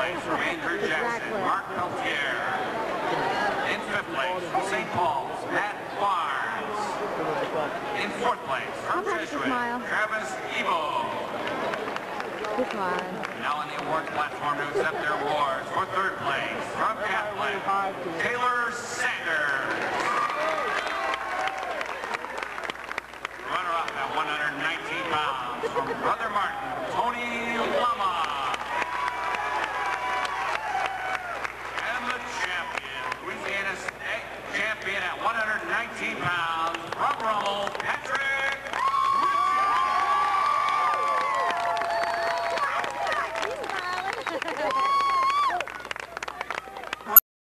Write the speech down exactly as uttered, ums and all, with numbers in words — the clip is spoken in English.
place, Ranger Jackson, Mark Peltier. In fifth place, from Saint Paul's, Matt Barnes. In fourth place, from Jesuit, Travis Evo. Now on the awards platform to accept their awards for third place, from Catholic, Taylor Sanders. Runner-up at one hundred nineteen pounds from Brother Martin,